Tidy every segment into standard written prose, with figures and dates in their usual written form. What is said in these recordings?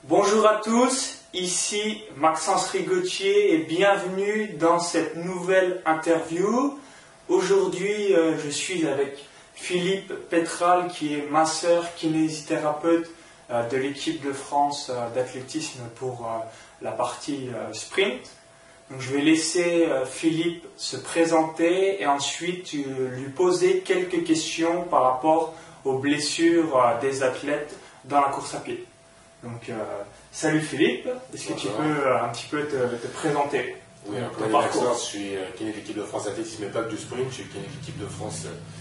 Bonjour à tous, ici Maxence Rigotier et bienvenue dans cette nouvelle interview. Aujourd'hui, je suis avec Philippe Pétral qui est masseur kinésithérapeute de l'équipe de France d'athlétisme pour la partie sprint. Donc, je vais laisser Philippe se présenter et ensuite lui poser quelques questions par rapport aux blessures des athlètes dans la course à pied. Donc, salut Philippe, est-ce que tu peux un petit peu te présenter? Oui, mon parcours. Je suis kiné de l'équipe de France d'athlétisme, mais pas que du sprint, je suis kiné de l'équipe de France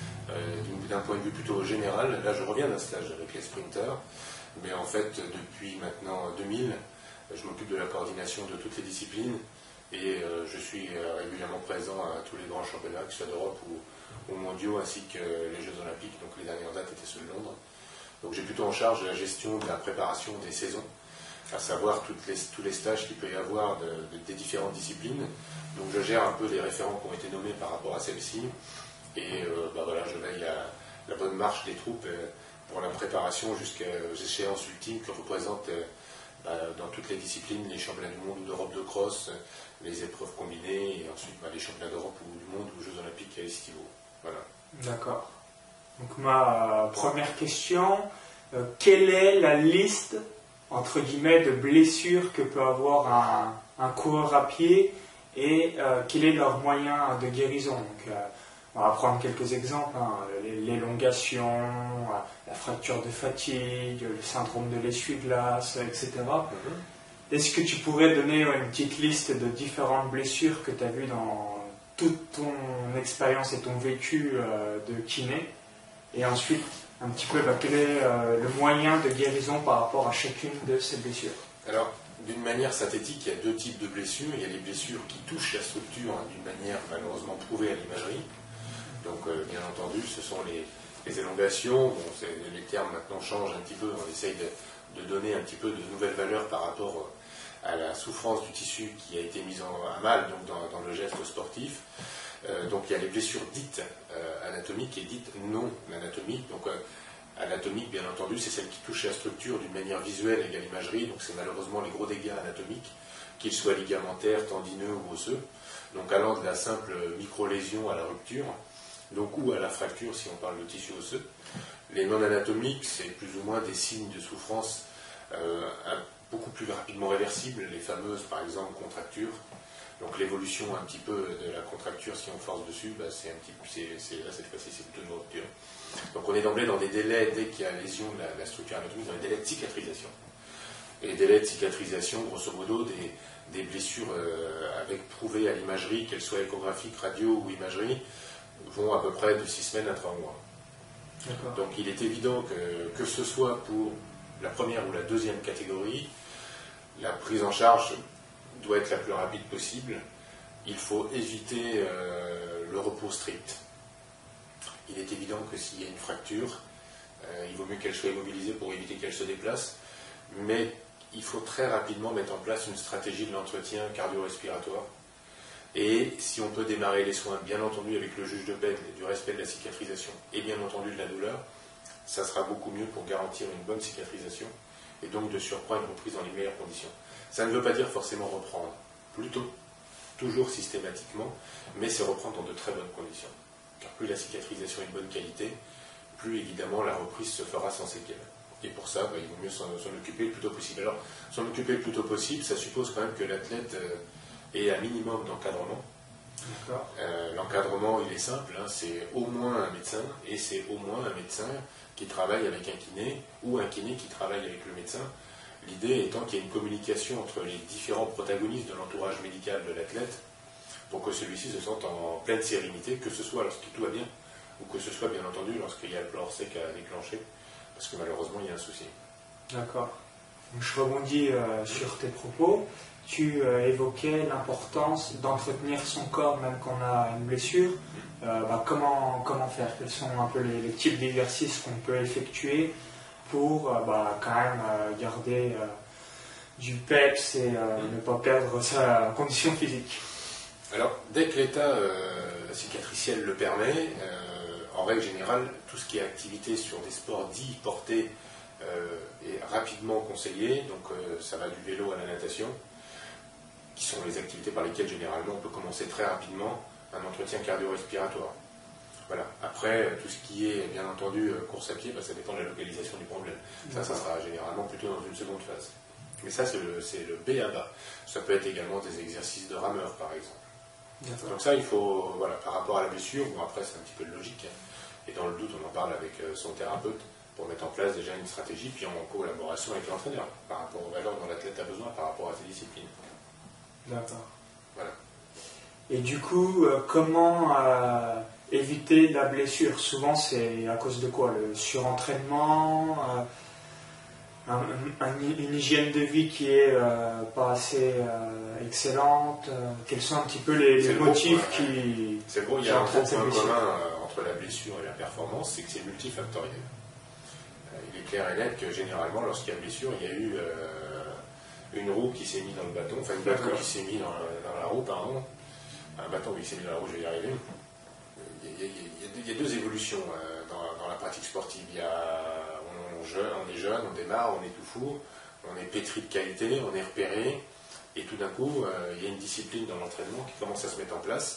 d'un point de vue plutôt général. Là, je reviens d'un stage avec les sprinteurs, mais en fait, depuis maintenant 2000, je m'occupe de la coordination de toutes les disciplines et je suis régulièrement présent à tous les grands championnats, que ce soit d'Europe ou mondiaux, ainsi que les Jeux Olympiques. Donc, les dernières dates étaient ceux de Londres. Donc j'ai plutôt en charge la gestion de la préparation des saisons, à savoir tous les stages qu'il peut y avoir des différentes disciplines. Donc je gère un peu les référents qui ont été nommés par rapport à celles-ci. Et voilà, je veille à la bonne marche des troupes pour la préparation jusqu'aux échéances ultimes que représentent dans toutes les disciplines les championnats du monde ou d'Europe de cross, les épreuves combinées et ensuite les championnats d'Europe ou du monde ou Jeux Olympiques et estivaux. Voilà. D'accord. Donc ma première question, quelle est la liste, entre guillemets, de blessures que peut avoir un coureur à pied et quel est leur moyen de guérison? Donc, on va prendre quelques exemples, l'élongation, la fracture de fatigue, le syndrome de l'essuie-glace, etc. Est-ce que tu pourrais donner une petite liste de différentes blessures que tu as vues dans toute ton expérience et ton vécu de kiné? Et ensuite, un petit peu, quel est le moyen de guérison par rapport à chacune de ces blessures? Alors, d'une manière synthétique, il y a deux types de blessures. Il y a les blessures qui touchent la structure d'une manière malheureusement prouvée à l'imagerie. Donc, bien entendu, ce sont les élongations. Bon, les termes maintenant changent un petit peu. On essaye de donner un petit peu de nouvelles valeurs par rapport à la souffrance du tissu qui a été mise à mal donc dans le geste sportif. Donc il y a les blessures dites anatomiques et dites non anatomiques. Donc anatomique, bien entendu, c'est celle qui touche la structure d'une manière visuelle et à l'imagerie. Donc c'est malheureusement les gros dégâts anatomiques, qu'ils soient ligamentaires, tendineux ou osseux. Donc allant de la simple micro-lésion à la rupture, donc ou à la fracture si on parle de tissu osseux. Les non anatomiques, c'est plus ou moins des signes de souffrance beaucoup plus rapidement réversibles, les fameuses par exemple contractures. Donc l'évolution un petit peu de la contracture, si on force dessus, là cette fois-ci c'est plutôt une rupture. Donc on est d'emblée dans des délais, dès qu'il y a lésion de la structure anatomique, dans les délais de cicatrisation. Et les délais de cicatrisation, grosso modo, des blessures avec prouvées à l'imagerie, qu'elles soient échographiques, radio ou imagerie, vont à peu près de 6 semaines à 3 mois. Donc il est évident que ce soit pour la première ou la deuxième catégorie, la prise en charge doit être la plus rapide possible. Il faut éviter le repos strict. Il est évident que s'il y a une fracture, il vaut mieux qu'elle soit immobilisée pour éviter qu'elle se déplace, mais il faut très rapidement mettre en place une stratégie de l'entretien cardio-respiratoire. Et si on peut démarrer les soins, bien entendu avec le juge de paix, du respect de la cicatrisation et bien entendu de la douleur, ça sera beaucoup mieux pour garantir une bonne cicatrisation et donc de surcroît une reprise dans les meilleures conditions. Ça ne veut pas dire forcément reprendre, plutôt, toujours systématiquement, mais c'est reprendre dans de très bonnes conditions. Car plus la cicatrisation est de bonne qualité, plus évidemment la reprise se fera sans séquelles. Et pour ça, il vaut mieux s'en occuper le plus tôt possible. Alors, s'en occuper le plus tôt possible, ça suppose quand même que l'athlète ait un minimum d'encadrement. L'encadrement, il est simple, c'est au moins un médecin, et c'est au moins un médecin qui travaille avec un kiné, ou un kiné qui travaille avec le médecin. L'idée étant qu'il y ait une communication entre les différents protagonistes de l'entourage médical de l'athlète pour que celui-ci se sente en pleine sérénité, que ce soit lorsque tout va bien ou que ce soit bien entendu lorsqu'il y a le plan sec à déclencher, parce que malheureusement il y a un souci. D'accord. Je rebondis sur tes propos. Tu évoquais l'importance d'entretenir son corps même quand on a une blessure. Comment faire? Quels sont un peu les types d'exercices qu'on peut effectuer pour quand même garder du peps et ne pas perdre sa condition physique? Alors, dès que l'état cicatriciel le permet, en règle générale, tout ce qui est activité sur des sports dits portés est rapidement conseillé. Donc ça va du vélo à la natation, qui sont les activités par lesquelles généralement on peut commencer très rapidement un entretien cardio-respiratoire. Voilà. Après, tout ce qui est, bien entendu, course à pied, ça dépend de la localisation du problème. Ça sera généralement plutôt dans une seconde phase. Mais ça, c'est le B à bas. Ça peut être également des exercices de rameur, par exemple. Donc ça, il faut, voilà, par rapport à la blessure, bon après c'est un petit peu de logique, hein. Et dans le doute, on en parle avec son thérapeute pour mettre en place déjà une stratégie, puis en collaboration avec l'entraîneur, par rapport aux valeurs dont l'athlète a besoin, par rapport à ses disciplines. D'accord. Voilà. Et du coup, comment éviter la blessure? Souvent, c'est à cause de quoi? Le surentraînement, une hygiène de vie qui est pas assez excellente. Quels sont un petit peu les motifs qui... C'est gros, il y a un gros point commun entre la blessure et la performance, c'est que c'est multifactoriel. Il est clair et net que généralement, lorsqu'il y a blessure, il y a eu une roue qui s'est mise dans le bâton, enfin une bâton qui s'est mise dans la roue, pardon. Un bâton qui s'est mis dans la roue, je vais y arriver. Il y a deux évolutions dans la pratique sportive. On est jeune, on démarre, on est tout fou, on est pétri de qualité, on est repéré, et tout d'un coup, il y a une discipline dans l'entraînement qui commence à se mettre en place.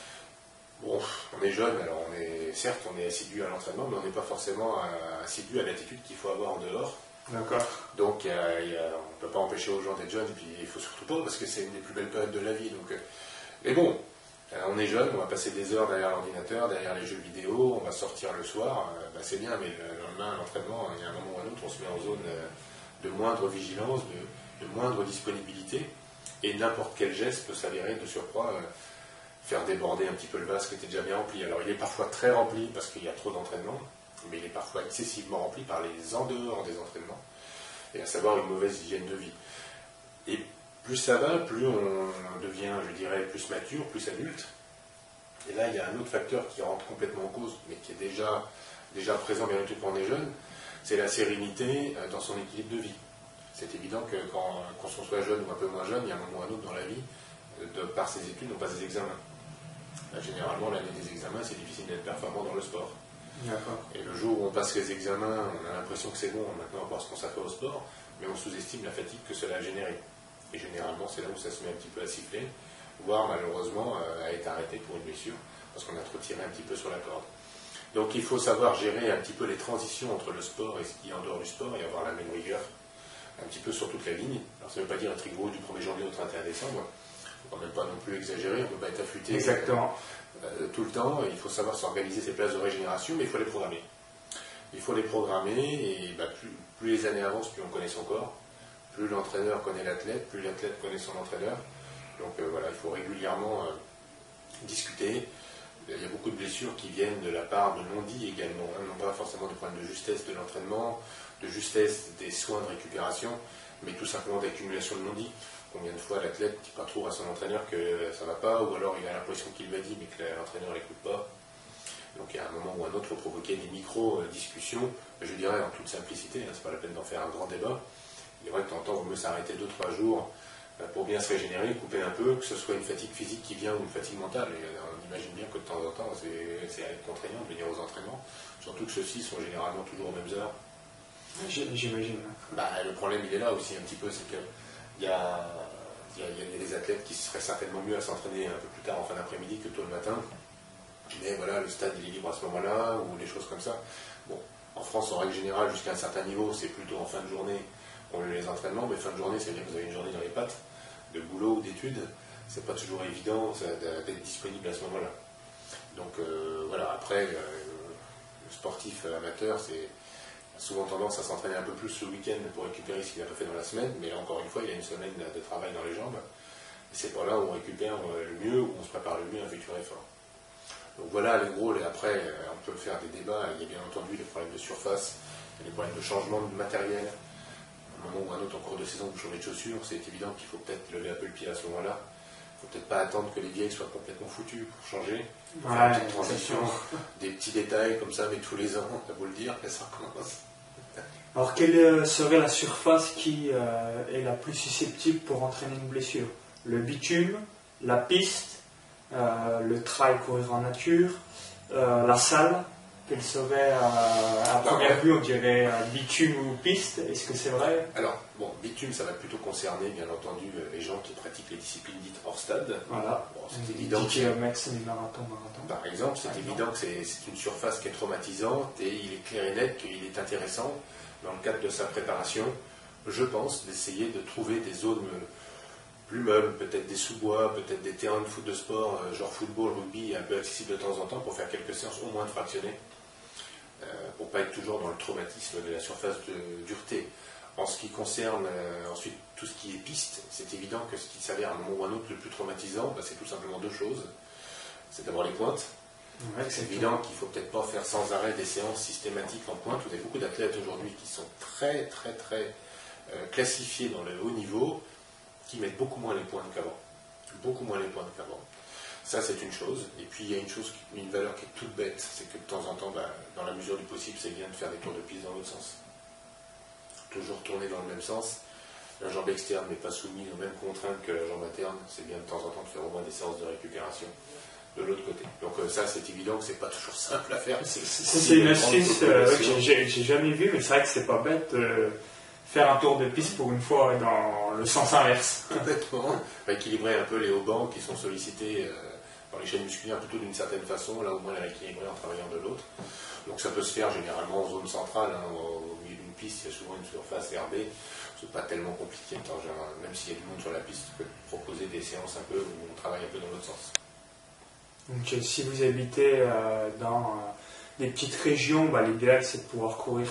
Bon, on est jeune, alors certes on est assidu à l'entraînement, mais on n'est pas forcément assidu à l'attitude qu'il faut avoir en dehors. D'accord. Donc on ne peut pas empêcher aux gens d'être jeunes, et puis il ne faut surtout pas, parce que c'est une des plus belles périodes de la vie. Donc, mais bon, on est jeune, on va passer des heures derrière l'ordinateur, derrière les jeux vidéo, on va sortir le soir, c'est bien, mais le lendemain, à l'entraînement, il y a un moment ou un autre, on se met en zone de moindre vigilance, de moindre disponibilité, et n'importe quel geste peut s'avérer de surcroît faire déborder un petit peu le vase qui était déjà bien rempli. Alors il est parfois très rempli parce qu'il y a trop d'entraînement, mais il est parfois excessivement rempli par les en dehors des entraînements, et à savoir une mauvaise hygiène de vie. Et plus ça va, plus on devient, je dirais, plus mature, plus adulte. Et là, il y a un autre facteur qui rentre complètement en cause, mais qui est déjà présent bien entendu quand on est jeune, c'est la sérénité dans son équilibre de vie. C'est évident que quand on soit jeune ou un peu moins jeune, il y a un moment ou un autre dans la vie, par ses études, on passe des examens. Là, généralement, l'année des examens, c'est difficile d'être performant dans le sport. Et le jour où on passe les examens, on a l'impression que c'est bon, maintenant on va pouvoir se consacrer au sport, mais on sous-estime la fatigue que cela a généré. Et généralement, c'est là où ça se met un petit peu à siffler, voire malheureusement à être arrêté pour une blessure, parce qu'on a trop tiré un petit peu sur la corde. Donc il faut savoir gérer un petit peu les transitions entre le sport et ce qui est en dehors du sport, et avoir la même rigueur un petit peu sur toute la ligne. Alors ça ne veut pas dire être rigoureux du 1er janvier au 31 décembre, il ne faut quand même pas non plus exagérer, on ne peut pas être affûté tout le temps, il faut savoir s'organiser ses places de régénération, mais il faut les programmer. Il faut les programmer, et plus les années avancent, plus on connaît son corps, plus l'entraîneur connaît l'athlète, plus l'athlète connaît son entraîneur. Donc voilà, il faut régulièrement discuter. Il y a beaucoup de blessures qui viennent de la part de non-dits également, hein, non pas forcément de problèmes de justesse de l'entraînement, de justesse des soins de récupération, mais tout simplement d'accumulation de non-dits. Combien de fois l'athlète dit pas trop à son entraîneur que ça ne va pas, ou alors il a l'impression qu'il l'a dit mais que l'entraîneur ne l'écoute pas. Donc il y a un moment ou un autre, il faut provoquer des micro-discussions, je dirais en toute simplicité, hein, c'est pas la peine d'en faire un grand débat. Il est vrai que de temps en temps, il vaut mieux s'arrêter 2-3 jours pour bien se régénérer, couper un peu, que ce soit une fatigue physique qui vient ou une fatigue mentale. Et on imagine bien que de temps en temps, c'est contraignant de venir aux entraînements, surtout que ceux-ci sont généralement toujours aux mêmes heures. J'imagine. Le problème, il est là aussi un petit peu, c'est que il y a des athlètes qui seraient certainement mieux à s'entraîner un peu plus tard en fin d'après-midi que tôt le matin. Mais voilà, le stade il est libre à ce moment-là, ou des choses comme ça. Bon, en France, en règle générale, jusqu'à un certain niveau, c'est plutôt en fin de journée qu'on a les entraînements, mais fin de journée, c'est-à-dire que vous avez une journée dans les pattes, de boulot ou d'études, c'est pas toujours évident d'être disponible à ce moment-là. Donc voilà, après, le sportif amateur, c'est souvent tendance à s'entraîner un peu plus le week-end pour récupérer ce qu'il a pas fait dans la semaine, mais là, encore une fois, il y a une semaine de travail dans les jambes, et c'est pas là où on récupère le mieux, où on se prépare le mieux à un futur effort. Donc voilà, les gros, et après, on peut faire des débats, il y a bien entendu des problèmes de surface, il y a des problèmes de changement de matériel. À un moment ou un autre, en cours de saison, vous changez de chaussures, c'est évident qu'il faut peut-être lever un peu le pied à ce moment-là. Il ne faut peut-être pas attendre que les vieilles soient complètement foutues pour changer. Faire une petite transition, des petits détails comme ça, mais tous les ans, à vous le dire, que ça recommence. Alors, quelle serait la surface qui est la plus susceptible pour entraîner une blessure? Le bitume, la piste, le trail courir en nature, la salle, Quelle serait, à première vue, on dirait bitume ou piste. Est-ce que c'est vrai? Alors, bon, bitume, ça va plutôt concerner, bien entendu, les gens qui pratiquent les disciplines dites hors stade. Voilà. Bon, c'est évident. 10 km, semi-marathon, marathon. Par exemple, c'est évident que c'est une surface qui est traumatisante et il est clair et net qu'il est intéressant, dans le cadre de sa préparation, je pense, d'essayer de trouver des zones plus meubles, peut-être des sous-bois, peut-être des terrains de foot de sport, genre football, rugby, un peu accessibles de temps en temps pour faire quelques séances au moins de fractionnés, pour ne pas être toujours dans le traumatisme de la surface de dureté. En ce qui concerne ensuite tout ce qui est piste, c'est évident que ce qui s'avère à un moment ou à un autre le plus traumatisant, c'est tout simplement deux choses. C'est d'abord les pointes. Ouais, c'est évident qu'il ne faut peut-être pas faire sans arrêt des séances systématiques en pointe. Vous avez beaucoup d'athlètes aujourd'hui qui sont très classifiés dans le haut niveau, qui mettent beaucoup moins les pointes qu'avant. Beaucoup moins les pointes qu'avant. Ça, c'est une chose. Et puis, il y a une valeur qui est toute bête, c'est que de temps en temps, dans la mesure du possible, c'est bien de faire des tours de piste dans l'autre sens. Toujours tourner dans le même sens. La jambe externe n'est pas soumise aux mêmes contraintes que la jambe interne. C'est bien de temps en temps de faire au moins des séances de récupération de l'autre côté. Donc ça, c'est évident que c'est pas toujours simple à faire. C'est une astuce que j'ai jamais vue, mais c'est vrai que c'est pas bête de faire un tour de piste pour une fois dans le sens inverse. Complètement. Équilibrer un peu les hauts bancs qui sont sollicités dans les chaînes musculaires plutôt d'une certaine façon, là au moins les rééquilibrer en travaillant de l'autre. Donc ça peut se faire généralement en zone centrale, au milieu d'une piste, il y a souvent une surface herbée. C'est pas tellement compliqué, même s'il y a du monde sur la piste, on peut proposer des séances un peu où on travaille un peu dans l'autre sens. Donc si vous habitez dans des petites régions, l'idéal c'est de pouvoir courir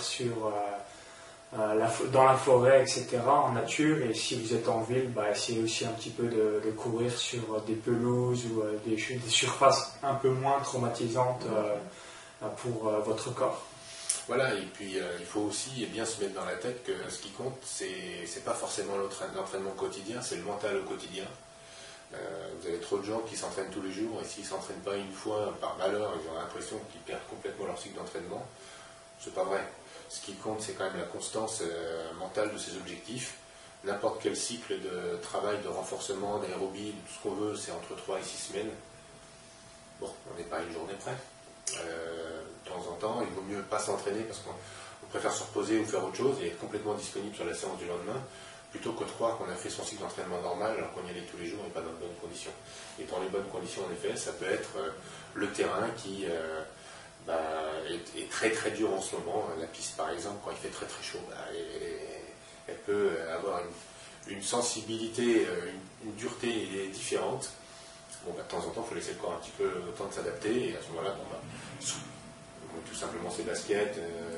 dans la forêt, etc., en nature. Et si vous êtes en ville, essayez aussi un petit peu de courir sur des pelouses ou des surfaces un peu moins traumatisantes pour votre corps. Voilà, et puis il faut aussi bien se mettre dans la tête que ce qui compte, c'est pas forcément l'entraînement quotidien, c'est le mental au quotidien. Vous avez trop de gens qui s'entraînent tous les jours, et s'ils ne s'entraînent pas une fois, par malheur, ils ont l'impression qu'ils perdent complètement leur cycle d'entraînement. C'est pas vrai. Ce qui compte, c'est quand même la constance mentale de ces objectifs. N'importe quel cycle de travail, de renforcement, d'aérobie, de tout ce qu'on veut, c'est entre 3 et 6 semaines. Bon, on n'est pas à une journée près. De temps en temps, il vaut mieux pas s'entraîner parce qu'on préfère se reposer ou faire autre chose et être complètement disponible sur la séance du lendemain, plutôt que de croire qu'on a fait son cycle d'entraînement normal alors qu'on y allait tous les jours et pas dans de bonnes conditions. Et dans les bonnes conditions, en effet, ça peut être le terrain qui est très dur en ce moment. La piste, par exemple, quand il fait très chaud, elle peut avoir une sensibilité, une dureté différente. Bon, de temps en temps, il faut laisser le corps un petit peu le temps de s'adapter, et à ce moment-là, tout simplement ses baskets,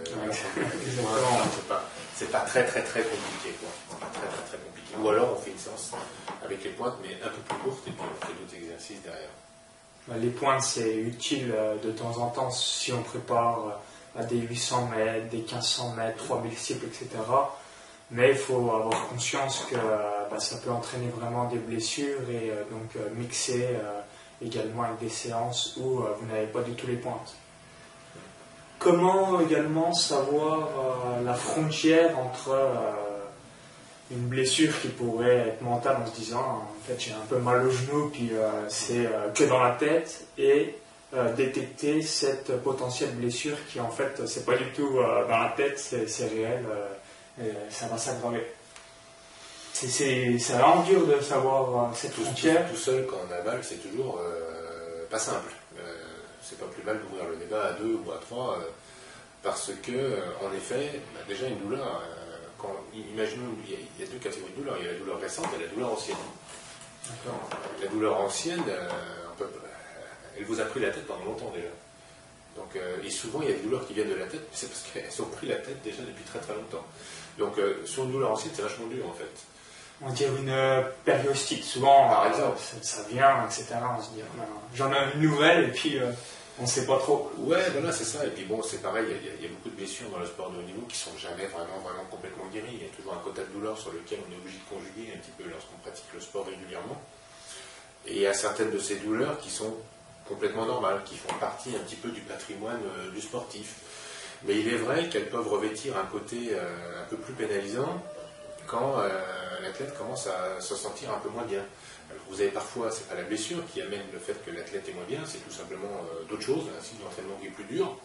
c'est pas très compliqué, quoi. C'est pas très compliqué. Ou alors on fait une séance avec les pointes, mais un peu plus courte, et puis on fait d'autres exercices derrière. Les pointes, c'est utile de temps en temps si on prépare à des 800 mètres, des 1500 mètres, 3000 cycles, etc. Mais il faut avoir conscience que ça peut entraîner vraiment des blessures et donc mixer également avec des séances où vous n'avez pas du tout les pointes. Comment également savoir la frontière entre une blessure qui pourrait être mentale en se disant en fait j'ai un peu mal au genou puis c'est que dans la tête et détecter cette potentielle blessure qui en fait c'est pas du tout dans la tête, c'est réel. Et ça va s'aggraver. C'est vraiment dur de savoir cette frontière. Tout seul, quand on a mal, c'est toujours pas simple. C'est pas plus mal d'ouvrir le débat à 2 ou à 3, parce que, en effet, déjà une douleur, imaginons, il y a deux catégories de douleurs. Il y a la douleur récente et la douleur ancienne. D'accord. La douleur ancienne, elle vous a pris la tête pendant longtemps déjà. Donc, et souvent, il y a des douleurs qui viennent de la tête, mais c'est parce qu'elles ont pris la tête déjà depuis très longtemps. Donc, sur une douleur ancienne, c'est vachement dur, en fait. On dirait une périostite. Souvent, par exemple, ça vient, etc. On se dit, j'en ai une nouvelle, et puis on ne sait pas trop. Ouais, voilà, c'est ça. Et puis bon, c'est pareil, il y a beaucoup de blessures dans le sport de haut niveau qui ne sont jamais vraiment complètement guéries. Il y a toujours un quota de douleur sur lequel on est obligé de conjuguer un petit peu lorsqu'on pratique le sport régulièrement. Et il y a certaines de ces douleurs qui sont complètement normales, qui font partie un petit peu du patrimoine du sportif. Mais il est vrai qu'elles peuvent revêtir un côté un peu plus pénalisant quand l'athlète commence à se sentir un peu moins bien. Alors, vous avez parfois, c'est pas la blessure qui amène le fait que l'athlète est moins bien, c'est tout simplement d'autres choses, un cycle d'entraînement qui est plus dur.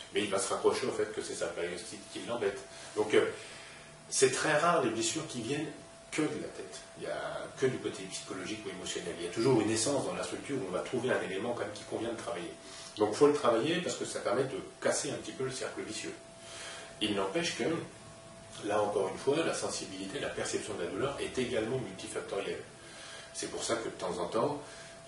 Mais il va se raccrocher au fait que c'est sa périostite qui l'embête. Donc c'est très rare les blessures qui viennent que de la tête. Il n'y a que du côté psychologique ou émotionnel. Il y a toujours une essence dans la structure où on va trouver un élément quand même qui convient de travailler. Donc il faut le travailler parce que ça permet de casser un petit peu le cercle vicieux. Il n'empêche que, là encore une fois, la sensibilité, la perception de la douleur est également multifactorielle. C'est pour ça que de temps en temps,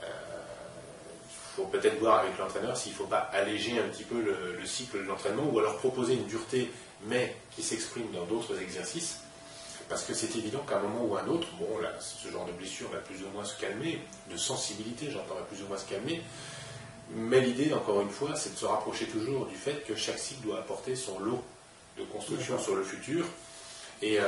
il faut peut-être voir avec l'entraîneur s'il ne faut pas alléger un petit peu le cycle de l'entraînement ou alors proposer une dureté mais qui s'exprime dans d'autres exercices. Parce que c'est évident qu'à un moment ou à un autre, bon, là, ce genre de blessure va plus ou moins se calmer, de sensibilité, j'entends, va plus ou moins se calmer, mais l'idée, encore une fois, c'est de se rapprocher toujours du fait que chaque cycle doit apporter son lot de construction sur le futur. Et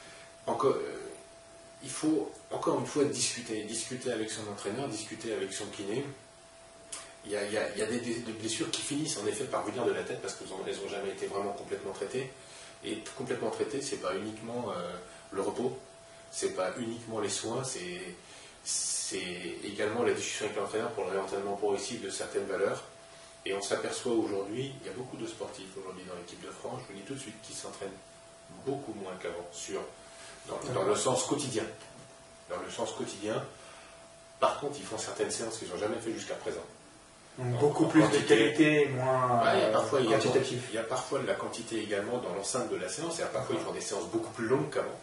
il faut, encore une fois, discuter avec son entraîneur, discuter avec son kiné. Il y a des blessures qui finissent en effet par venir de la tête parce qu'elles n'ont jamais été vraiment complètement traitées. Et complètement traité, c'est pas uniquement le repos, c'est pas uniquement les soins, c'est également la discussion avec l'entraîneur pour le réentraînement progressif de certaines valeurs. Et on s'aperçoit aujourd'hui, il y a beaucoup de sportifs aujourd'hui dans l'équipe de France, je vous dis tout de suite, qui s'entraînent beaucoup moins qu'avant, dans le sens quotidien. Dans le sens quotidien. Par contre, ils font certaines séances qu'ils n'ont jamais fait jusqu'à présent. Donc beaucoup plus de qualité, moins quantitatif. Il y a parfois de la quantité également dans l'enceinte de la séance, et parfois ils font des séances beaucoup plus longues qu'avant.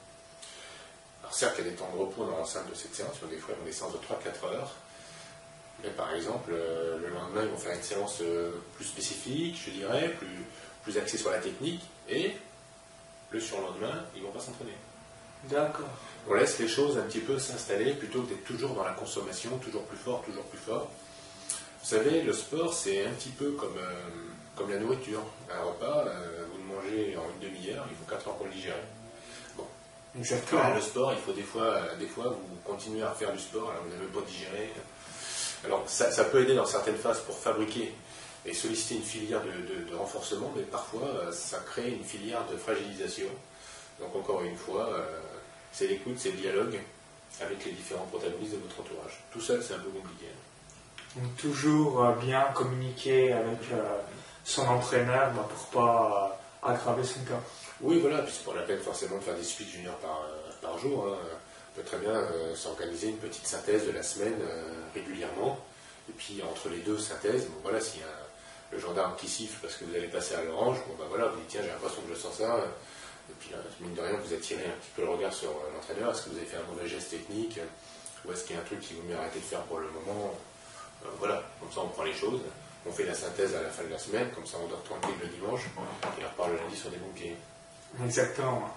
Alors certes, il y a des temps de repos dans l'enceinte de cette séance, mais des fois ils font des séances de 3-4 heures. Mais par exemple, le lendemain, ils vont faire une séance plus spécifique, je dirais, plus axée sur la technique, et le surlendemain, ils ne vont pas s'entraîner. D'accord. On laisse les choses un petit peu s'installer plutôt que d'être toujours dans la consommation, toujours plus fort, toujours plus fort. Vous savez, le sport, c'est un petit peu comme la nourriture. Un repas, vous le mangez en une demi-heure, il faut 4 heures pour le digérer. Bon. Exactement. Le sport, il faut des fois, vous continuez à faire du sport, alors vous n'avez pas digéré. Alors, ça peut aider dans certaines phases pour fabriquer et solliciter une filière de renforcement, mais parfois, ça crée une filière de fragilisation. Donc, encore une fois, c'est l'écoute, c'est le dialogue avec les différents protagonistes de votre entourage. Tout seul, c'est un peu compliqué. Donc toujours bien communiquer avec son entraîneur pour ne pas aggraver son cas. Oui, voilà, puis c'est pas la peine forcément de faire des splits juniors par jour. Hein. On peut très bien s'organiser une petite synthèse de la semaine régulièrement. Et puis entre les deux synthèses, bon voilà, s'il y a le gendarme qui siffle parce que vous allez passer à l'orange, bon ben voilà, vous dites tiens, j'ai l'impression que je sens ça. Et puis mine de rien, vous attirez un petit peu le regard sur l'entraîneur. Est-ce que vous avez fait un mauvais geste technique? Ou est-ce qu'il y a un truc qui vaut mieux arrêter de faire pour le moment? Voilà, comme ça on prend les choses, on fait la synthèse à la fin de la semaine, comme ça on dort tranquille le dimanche, et on repart le lundi sur des bons pieds. Exactement.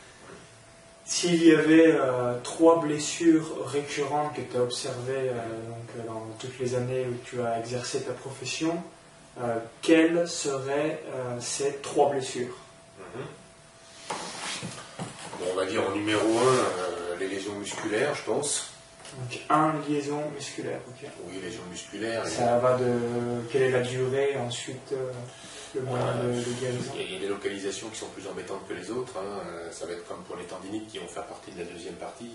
S'il y avait 3 blessures récurrentes que tu as observées dans toutes les années où tu as exercé ta profession, quelles seraient ces 3 blessures? Bon, on va dire en numéro 1, les lésions musculaires, je pense. Donc, 1, liaison musculaire. Okay. Oui, lésions musculaires. Ça va de quelle est la durée, ensuite le moyen de guérison. Il y a des localisations qui sont plus embêtantes que les autres. Hein. Ça va être comme pour les tendinites qui vont faire partie de la deuxième partie.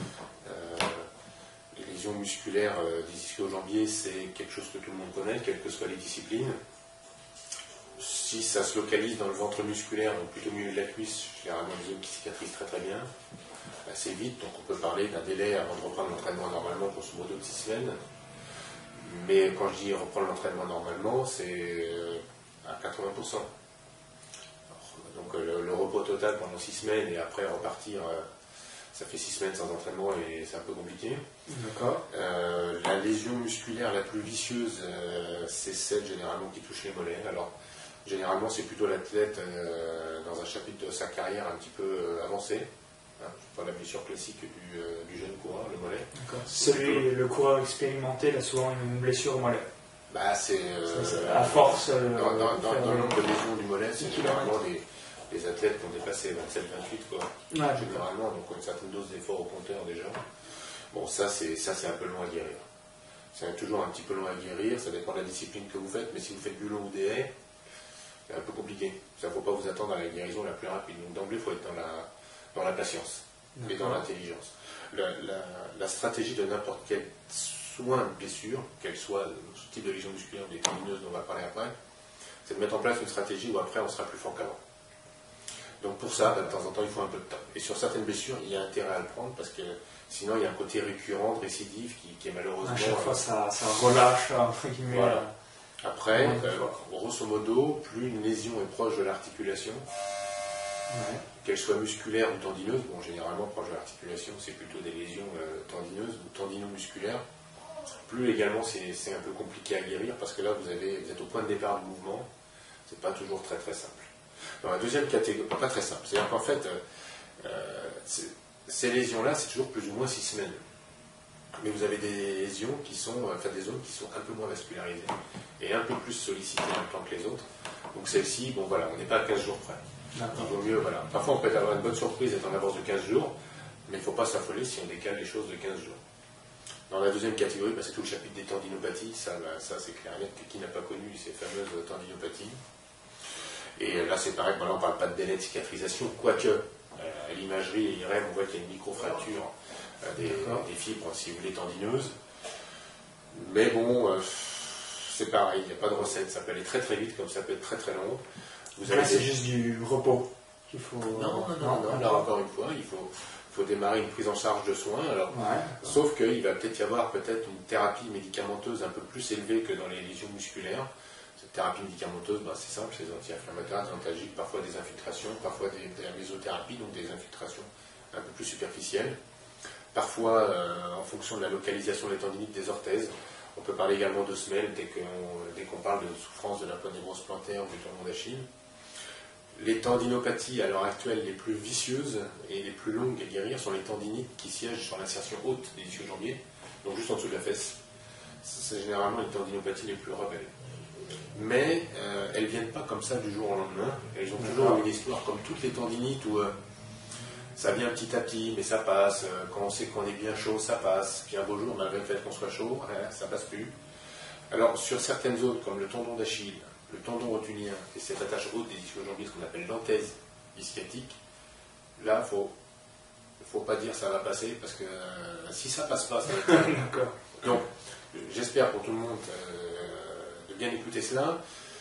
Les lésions musculaires des ischio-jambiers, c'est quelque chose que tout le monde connaît, quelles que soient les disciplines. Si ça se localise dans le ventre musculaire, donc plutôt au milieu de la cuisse, généralement les zones qui cicatrisent très très bien. Assez vite, donc on peut parler d'un délai avant de reprendre l'entraînement normalement, grosso modo de 6 semaines. Mais quand je dis reprendre l'entraînement normalement, c'est à 80%. Alors, donc le repos total pendant 6 semaines et après repartir, ça fait 6 semaines sans entraînement et c'est un peu compliqué. D'accord. La lésion musculaire la plus vicieuse, c'est celle généralement qui touche les mollets. Alors généralement c'est plutôt l'athlète dans un chapitre de sa carrière un petit peu avancé. Pas la blessure classique du jeune coureur, le mollet. Le coureur expérimenté, il a souvent une blessure au mollet. Bah, c'est à force. Dans le nombre de lésions du mollet, c'est généralement les athlètes qui ont dépassé 27-28, quoi. Ouais, généralement, donc une certaine dose d'effort au compteur déjà. Bon, ça c'est un peu long à guérir. C'est toujours un petit peu long à guérir, ça dépend de la discipline que vous faites, mais si vous faites du long ou des haies, c'est un peu compliqué. Ça ne faut pas vous attendre à la guérison la plus rapide. Donc d'emblée, il faut être dans la patience et dans l'intelligence. La stratégie de n'importe quel soin de blessure, qu'elle soit ce type de lésion musculaire ou des tendineuses dont on va parler après, c'est de mettre en place une stratégie où après on sera plus fort qu'avant. Donc pour ça, de temps en temps, il faut un peu de temps. Et sur certaines blessures, il y a intérêt à le prendre parce que sinon il y a un côté récurrent, de récidive qui est malheureusement... À chaque fois, ça relâche, entre guillemets. Voilà. Après, grosso modo, plus une lésion est proche de l'articulation, qu'elle soit musculaire ou tendineuse, bon, généralement proche de l'articulation, c'est plutôt des lésions tendineuses ou tendino-musculaires, plus également c'est un peu compliqué à guérir parce que là vous êtes au point de départ du mouvement, c'est pas toujours très très simple. Dans la deuxième catégorie, pas très simple, c'est-à-dire qu'en fait, ces lésions-là, c'est toujours plus ou moins 6 semaines. Mais vous avez des lésions qui sont, des zones qui sont un peu moins vascularisées et un peu plus sollicitées en même temps que les autres. Donc celle-ci, bon voilà, on n'est pas à 15 jours près. Il vaut mieux, voilà. Parfois on peut avoir une bonne surprise d'être en avance de 15 jours, mais il ne faut pas s'affoler si on décale les choses de 15 jours. Dans la deuxième catégorie, c'est tout le chapitre des tendinopathies, ça c'est clair et net, qui n'a pas connu ces fameuses tendinopathies. Et là c'est pareil, on ne parle pas de délai de cicatrisation, quoique à l'imagerie et IRM on voit qu'il y a une microfracture des fibres, si vous voulez, tendineuses. Mais bon, c'est pareil, il n'y a pas de recette, ça peut aller très très vite comme ça peut être très très long. Là c'est juste du repos qu'il faut... Non, là encore une fois, il faut démarrer une prise en charge de soins. Alors, sauf qu'il va peut-être y avoir une thérapie médicamenteuse un peu plus élevée que dans les lésions musculaires. Cette thérapie médicamenteuse, c'est simple, c'est des anti-inflammatoires, des antalgiques, parfois des infiltrations, parfois de la mésothérapie, donc des infiltrations un peu plus superficielles. Parfois, en fonction de la localisation des tendinites des orthèses, on peut parler également de semelles dès qu'on parle de souffrance de la poignée-brosse plantaire ou du tendon d'Achille. Les tendinopathies à l'heure actuelle les plus vicieuses et les plus longues à guérir sont les tendinites qui siègent sur l'insertion haute des ischio-jambiers, donc juste en dessous de la fesse. C'est généralement les tendinopathies les plus rebelles. Mais elles ne viennent pas comme ça du jour au lendemain. Elles ont toujours une histoire comme toutes les tendinites où ça vient petit à petit, mais ça passe. Quand on sait qu'on est bien chaud, ça passe. Puis un beau jour, malgré le fait qu'on soit chaud, ça passe plus. Alors sur certaines zones, comme le tendon d'Achille, le tendon rotulien et cette attache haute des ischio-jambiers, ce qu'on appelle l'anthèse ischiatique, là, faut pas dire ça va passer, parce que si ça passe pas, ça va être... D'accord. Donc, j'espère pour tout le monde de bien écouter cela.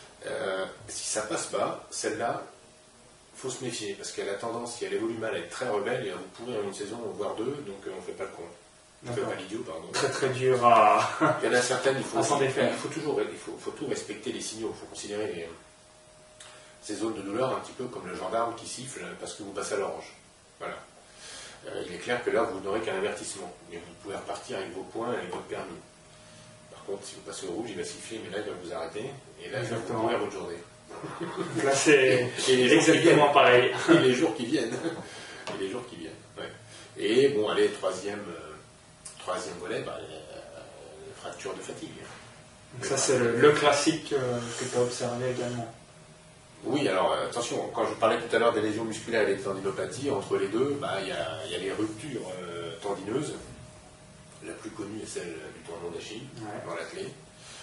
Si ça passe pas, celle-là, il faut se méfier, parce qu'elle a tendance, si elle évolue mal, à être très rebelle, et à vous pourrir une saison, voire deux, donc on ne fait pas le con. On ne fait pas l'idiot, pardon. Très très dur à... Il y en a certaines, il faut tout respecter les signaux, il faut considérer ces zones de douleur un petit peu comme le gendarme qui siffle parce que vous passez à l'orange. Voilà. Il est clair que là, vous n'aurez qu'un avertissement, et vous pouvez repartir avec vos points et avec votre permis. Par contre, si vous passez au rouge, il va siffler, mais là, il va vous arrêter, et là, il va vous pourrir votre journée. Là, c'est exactement pareil. Et les jours qui viennent. Et les jours qui viennent. Ouais. Et bon, allez, troisième volet, les fractures de fatigue. Donc ça, c'est le classique que tu as observé également. Oui, alors attention, quand je parlais tout à l'heure des lésions musculaires et des tendinopathies, entre les deux, il y a les ruptures tendineuses. La plus connue est celle du tendon d'Achille, dans la clé.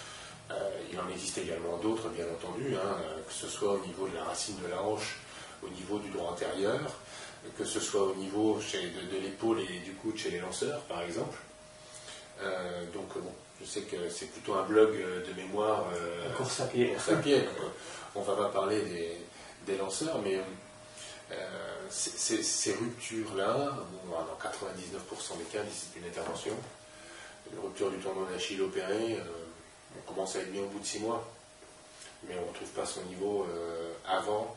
Il en existe également d'autres, bien entendu, que ce soit au niveau de la racine de la hanche, au niveau du droit antérieur, que ce soit au niveau de l'épaule et du coude chez les lanceurs, par exemple. Donc, bon, je sais que c'est plutôt un blog de mémoire. Course à pied. Donc, on ne va pas parler des lanceurs, mais ces ruptures-là, dans 99% des cas, c'est une intervention. Une rupture du tendon d'Achille opérée, on commence à être bien au bout de 6 mois, mais on ne retrouve pas son niveau avant.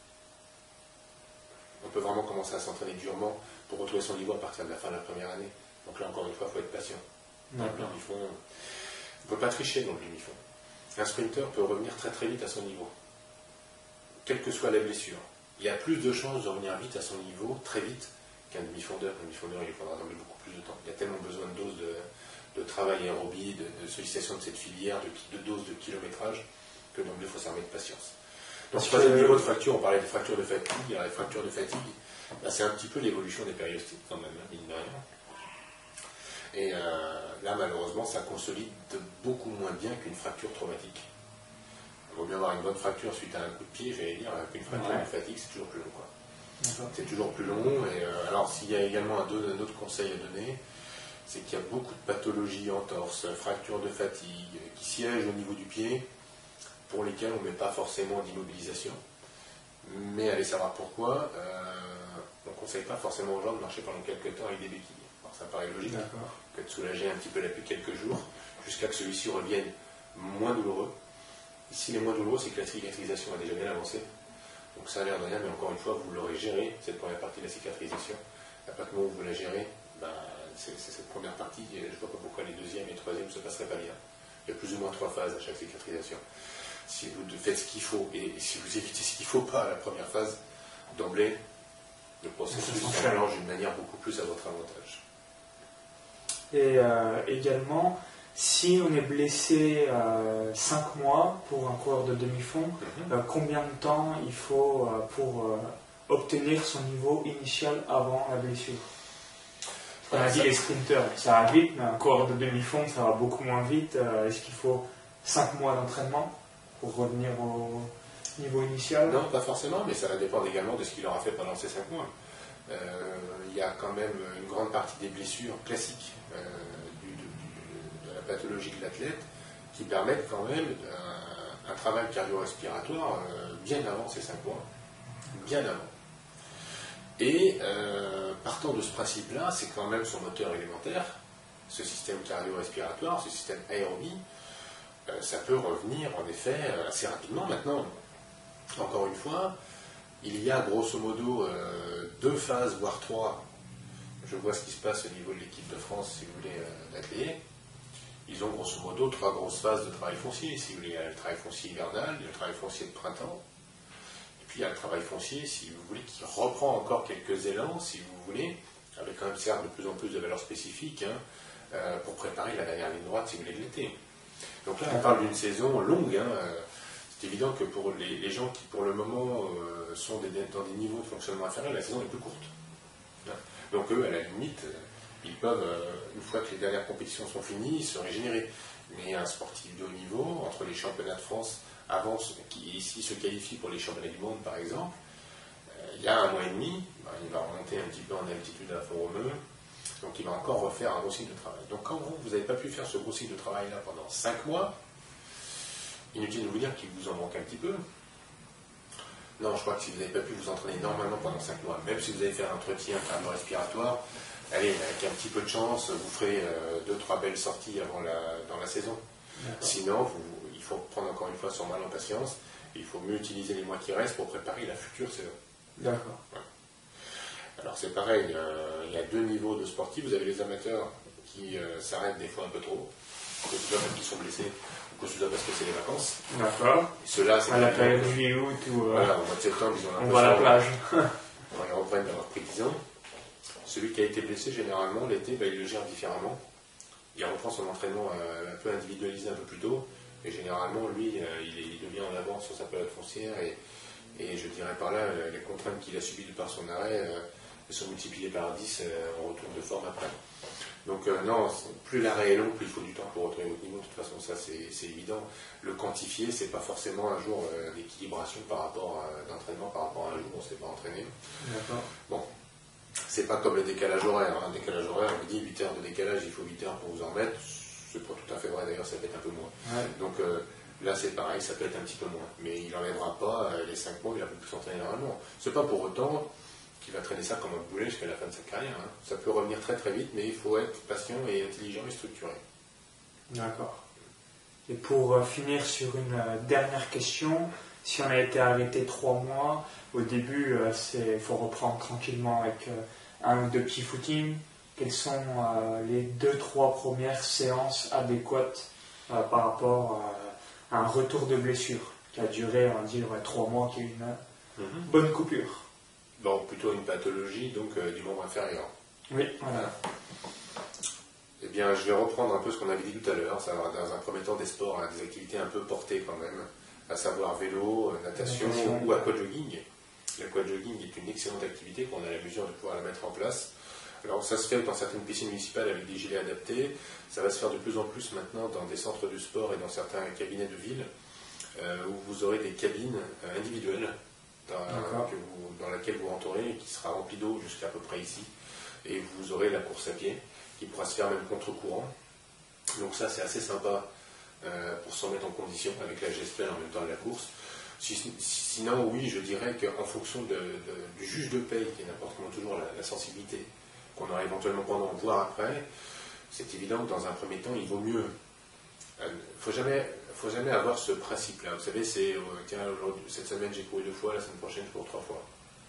On peut vraiment commencer à s'entraîner durement pour retrouver son niveau à partir de la fin de la première année. Donc là, encore une fois, il faut être patient. On ne peut pas tricher dans le demi-fond. Un sprinter peut revenir très très vite à son niveau, quelle que soit la blessure. Il y a plus de chances de revenir vite à son niveau, très vite, qu'un demi-fondeur. Un demi-fondeur, il faudra attendre beaucoup plus de temps. Il y a tellement besoin de doses de travail aérobie, de sollicitation de cette filière, de doses de kilométrage, que donc il faut s'armer de patience. Dans ce troisième niveau de fracture, on parlait des fractures de fatigue. Les fractures de fatigue, c'est un petit peu l'évolution des périostites, quand même, mine de rien. Et là, malheureusement, ça consolide beaucoup moins bien qu'une fracture traumatique. Il vaut mieux avoir une bonne fracture suite à un coup de pied, j'allais dire, qu'une fracture de fatigue, c'est toujours plus long, quoi. C'est toujours plus long. Et alors, s'il y a également un autre conseil à donner, c'est qu'il y a beaucoup de pathologies entorses, fractures de fatigue, qui siègent au niveau du pied, pour lesquels on ne met pas forcément d'immobilisation. Mais allez savoir pourquoi, on ne conseille pas forcément aux gens de marcher pendant quelques temps avec des béquilles. Alors ça paraît logique que de soulager un petit peu l'appui quelques jours, jusqu'à que celui-ci revienne moins douloureux. S'il est moins douloureux, c'est que la cicatrisation a déjà bien avancé. Donc ça a l'air de rien, mais encore une fois, vous l'aurez géré, cette première partie de la cicatrisation. À partir du moment où vous la gérez, c'est cette première partie, je ne vois pas pourquoi les deuxième et troisième ne se passeraient pas bien. Il y a plus ou moins 3 phases à chaque cicatrisation. Si vous faites ce qu'il faut, et si vous évitez ce qu'il ne faut pas à la première phase, d'emblée, le processus s'enclenche d'une manière beaucoup plus à votre avantage. Et également, si on est blessé 5 mois pour un coureur de demi-fond, combien de temps il faut pour obtenir son niveau initial avant la blessure? On a dit les sprinters, ça va vite, mais un coureur de demi-fond, ça va beaucoup moins vite. Est-ce qu'il faut 5 mois d'entraînement pour revenir au niveau initial? Non, pas forcément, mais ça va dépendre également de ce qu'il aura fait pendant ces 5 mois. Il y a quand même une grande partie des blessures classiques de la pathologie de l'athlète qui permettent quand même un travail cardio-respiratoire bien avant ces 5 mois. Bien avant. Et partant de ce principe-là, c'est quand même son moteur élémentaire, ce système cardio-respiratoire, ce système aérobie, ça peut revenir en effet assez rapidement maintenant. Encore une fois, il y a grosso modo 2 phases, voire 3. Je vois ce qui se passe au niveau de l'équipe de France, si vous voulez, d'athlètes. Ils ont grosso modo 3 grosses phases de travail foncier. Si vous voulez, il y a le travail foncier hivernal, il y a le travail foncier de printemps. Et puis il y a le travail foncier, si vous voulez, qui reprend encore quelques élans, si vous voulez, avec quand même certes de plus en plus de valeurs spécifiques, pour préparer la dernière ligne droite, si vous voulez, de l'été. Donc là, on parle d'une saison longue. C'est évident que pour les gens qui, pour le moment, sont dans des niveaux de fonctionnement inférieurs, la saison est plus courte. Donc eux, à la limite, ils peuvent, une fois que les dernières compétitions sont finies, se régénérer. Mais un sportif de haut niveau, entre les championnats de France, qui ici se qualifie pour les championnats du monde, par exemple, il y a 1 mois et demi, il va remonter un petit peu en altitude à Font-Romeu, donc il va encore refaire un gros cycle de travail. Donc quand vous n'avez pas pu faire ce gros cycle de travail-là pendant 5 mois, inutile de vous dire qu'il vous en manque un petit peu. Non, je crois que si vous n'avez pas pu vous entraîner normalement pendant 5 mois, même si vous allez faire un entretien cardio-respiratoire, allez, avec un petit peu de chance, vous ferez 2-3 belles sorties dans la saison. Sinon, il faut prendre encore une fois son mal en patience, et il faut mieux utiliser les mois qui restent pour préparer la future saison. D'accord. Ouais. Alors c'est pareil, il y a 2 niveaux de sportifs. Vous avez les amateurs qui s'arrêtent des fois un peu trop, que ce soit parce qu'ils sont blessés, ou que ce soit parce que c'est les vacances. D'accord. Ceux-là, c'est à la période juillet-août où voilà, au mois de septembre, ils ont on va à la plage. Quand ils reprennent d'avoir pris 10 ans, celui qui a été blessé, généralement, l'été, il le gère différemment. Il reprend son entraînement un peu individualisé un peu plus tôt, et généralement, lui, il devient en avance sur sa période foncière, et je dirais par là, les contraintes qu'il a subies de par son arrêt sont multipliées par 10 en retour de forme après. Donc non, plus l'arrêt est long, plus il faut du temps pour retrouver votre niveau. De toute façon, ça c'est évident. Le quantifier, c'est pas forcément un jour d'équilibration d'entraînement par rapport à un jour où on ne s'est pas entraîné. D'accord. Bon, c'est pas comme le décalage horaire. Un décalage horaire, on vous dit 8 heures de décalage, il faut 8 heures pour vous en remettre. C'est pas tout à fait vrai d'ailleurs, ça peut être un peu moins. Ouais. Donc là c'est pareil, ça peut être un petit peu moins. Mais il n'enlèvera pas les 5 mois, il a pu s'entraîner normalement. C'est pas pour autant qu'il va traîner ça comme un boulet jusqu'à la fin de sa carrière. Ça peut revenir très très vite, mais il faut être patient et intelligent et structuré. D'accord. Et pour finir sur une dernière question, si on a été arrêté 3 mois, au début, il faut reprendre tranquillement avec 1 ou 2 petits footings. Quelles sont les 2-3 premières séances adéquates par rapport à un retour de blessure qui a duré, on va dire, 3 mois, qui est une bonne coupure? Bon, plutôt une pathologie donc du membre inférieur. Oui, voilà. Eh bien, je vais reprendre un peu ce qu'on avait dit tout à l'heure, savoir dans un premier temps des sports, des activités un peu portées quand même, à savoir vélo, natation ou aquajogging. L'aquajogging est une excellente activité qu'on a la mesure de pouvoir la mettre en place. Alors ça se fait dans certaines piscines municipales avec des gilets adaptés, ça va se faire de plus en plus maintenant dans des centres de sport et dans certains cabinets de ville, où vous aurez des cabines individuelles dans laquelle vous rentrerez et qui sera remplie d'eau jusqu'à peu près ici. Et vous aurez la course à pied qui pourra se faire même contre-courant. Donc ça c'est assez sympa pour se remettre en condition avec la GSPL en même temps de la course. Sinon, oui, je dirais qu'en fonction du juge de paye, qui n'apporte toujours la sensibilité qu'on aura éventuellement pendant, voire après, c'est évident que dans un premier temps, il vaut mieux. Il ne faut jamais avoir ce principe-là. Vous savez, c'est tiens, cette semaine j'ai couru 2 fois, la semaine prochaine je cours 3 fois.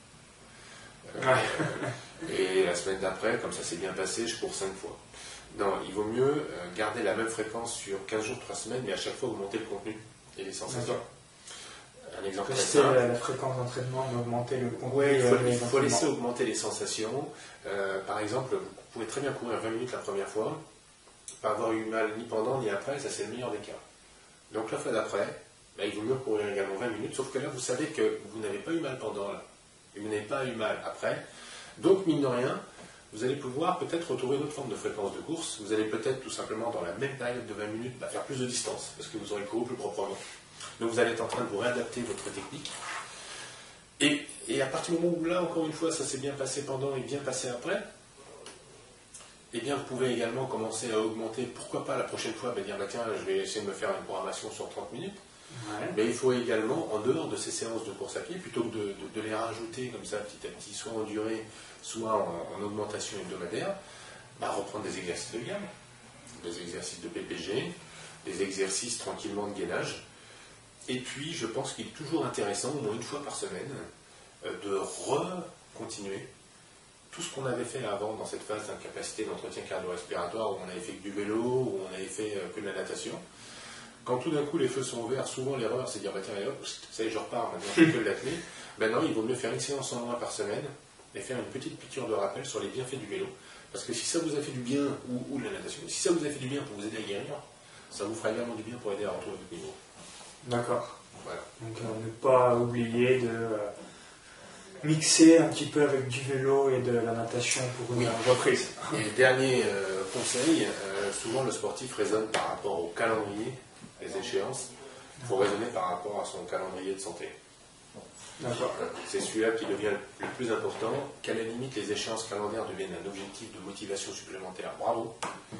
Et la semaine d'après, comme ça s'est bien passé, je cours 5 fois. Non, il vaut mieux garder la même fréquence sur 15 jours, 3 semaines, mais à chaque fois augmenter le contenu et les sensations. Un exemple très simple. La fréquence d'entraînement, augmenter le contenu. Oui, il faut laisser augmenter les sensations. Par exemple, vous pouvez très bien courir 20 minutes la première fois, pas avoir eu mal ni pendant ni après, ça c'est le meilleur des cas. Donc la fois d'après, il vaut mieux courir également 20 minutes, sauf que là vous savez que vous n'avez pas eu mal pendant là, et vous n'avez pas eu mal après. Donc mine de rien, vous allez pouvoir peut-être retrouver une autre forme de fréquence de course. Vous allez peut-être tout simplement dans la même période de 20 minutes faire plus de distance, parce que vous aurez couru plus proprement. Donc vous allez être en train de vous réadapter votre technique. Et à partir du moment où là, encore une fois, ça s'est bien passé pendant et bien passé après, eh bien vous pouvez également commencer à augmenter, pourquoi pas la prochaine fois, dire tiens, je vais essayer de me faire une programmation sur 30 minutes. Ouais. Mais il faut également, en dehors de ces séances de course à pied, plutôt que de les rajouter comme ça petit à petit, soit en durée, soit en augmentation hebdomadaire, reprendre des exercices de gamme, des exercices de PPG, des exercices tranquillement de gainage. Et puis, je pense qu'il est toujours intéressant, au moins une fois par semaine, de recontinuer tout ce qu'on avait fait avant dans cette phase d'incapacité d'entretien cardio-respiratoire, où on avait fait que du vélo, où on avait fait que de la natation. Quand tout d'un coup les feux sont ouverts, souvent l'erreur c'est de dire tiens, hop, ça y est, je repars, maintenant je fais que de l'athlé. Non, il vaut mieux faire une séance en moins par semaine et faire une petite piqûre de rappel sur les bienfaits du vélo. Parce que si ça vous a fait du bien, ou de la natation, si ça vous a fait du bien pour vous aider à guérir, ça vous fera également du bien pour aider à retrouver votre niveau. D'accord. Voilà. Donc ne pas oublier de mixer un petit peu avec du vélo et de la natation pour une reprise. Et dernier conseil, souvent le sportif raisonne par rapport au calendrier, les échéances. Il faut raisonner par rapport à son calendrier de santé. D'accord. C'est celui-là qui devient le plus important, qu'à la limite les échéances calendaires deviennent un objectif de motivation supplémentaire. Bravo.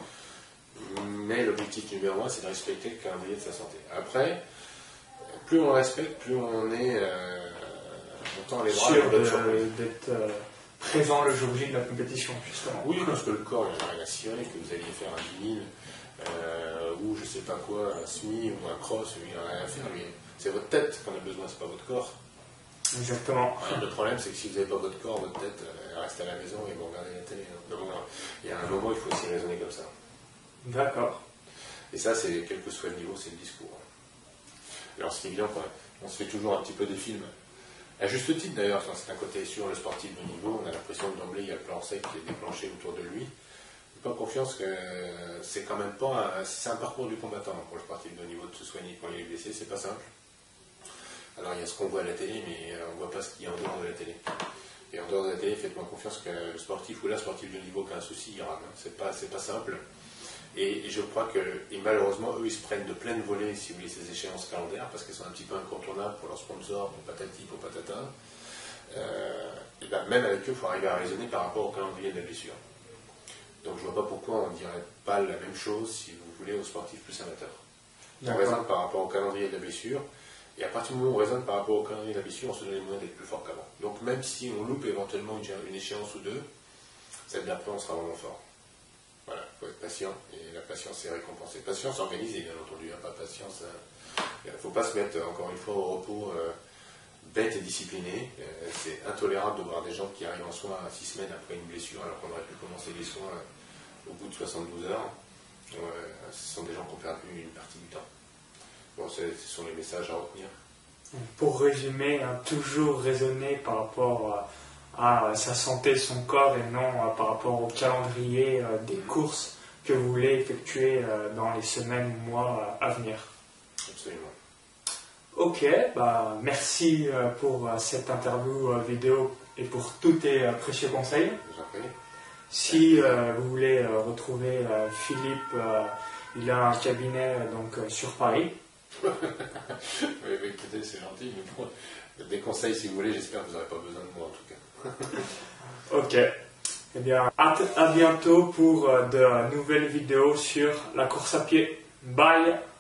Mais l'objectif numéro 1, c'est de respecter le calendrier de sa santé. Après, plus on le respecte, plus on est longtemps les bras sûr d'être présent le jour J de la compétition, justement. Oui, parce que le corps il n'a rien à cirer, que vous alliez faire un 10 000 ou je sais pas quoi, un semi ou un cross, il n'a rien à faire. C'est votre tête qu'on a besoin, c'est pas votre corps. Exactement. Le problème, c'est que si vous n'avez pas votre corps, votre tête elle reste à la maison et vous regardez la télé. Donc, il y a un moment, il faut aussi raisonner comme ça. D'accord. Et ça, c'est quel que soit le niveau, c'est le discours. Alors, ce qui est évident, on se fait toujours un petit peu des films. À juste titre d'ailleurs, c'est un côté sur le sportif de niveau, on a l'impression que d'emblée il y a le plan sec qui est déclenché autour de lui. Pas confiance que c'est quand même pas c'est un parcours du combattant pour le sportif de niveau de se soigner quand il est blessé, c'est pas simple. Alors il y a ce qu'on voit à la télé, mais on voit pas ce qu'il y a en dehors de la télé. Et en dehors de la télé, faites-moi confiance que le sportif ou la sportive de niveau qui a un souci, il rame. C'est pas simple. Et je crois que, et malheureusement, eux, ils se prennent de pleine volée, si vous voulez, ces échéances calendaires, parce qu'elles sont un petit peu incontournables pour leurs sponsors, pour patati, pour patata. Et même avec eux, il faut arriver à raisonner par rapport au calendrier de la blessure. Donc je ne vois pas pourquoi on ne dirait pas la même chose, si vous voulez, aux sportifs plus amateurs. On raisonne par rapport au calendrier de la blessure, et à partir du moment où on raisonne par rapport au calendrier de la blessure, on se donne les moyens d'être plus fort qu'avant. Donc même si on loupe éventuellement une échéance ou deux, celle d'après, on sera vraiment fort. Voilà, il faut être patient, et la patience est récompensée. Patience organisée, bien entendu, pas patience. Il ne faut pas se mettre, encore une fois, au repos bête et discipliné. C'est intolérable de voir des gens qui arrivent en soins à 6 semaines après une blessure, alors qu'on aurait pu commencer les soins au bout de 72 heures. Ce sont des gens qui ont perdu une partie du temps. Bon, ce sont les messages à retenir. Pour résumer, toujours raisonner par rapport à sa santé, son corps, et non par rapport au calendrier des courses que vous voulez effectuer dans les semaines ou mois à venir. Absolument. Ok, merci pour cette interview vidéo et pour tous tes précieux conseils. Si vous voulez retrouver Philippe, il a un cabinet sur Paris. Oui, écoutez, c'est gentil, mais bon, des conseils si vous voulez, j'espère que vous n'aurez pas besoin de moi en tout cas. Ok, eh bien, à bientôt pour de nouvelles vidéos sur la course à pied. Bye!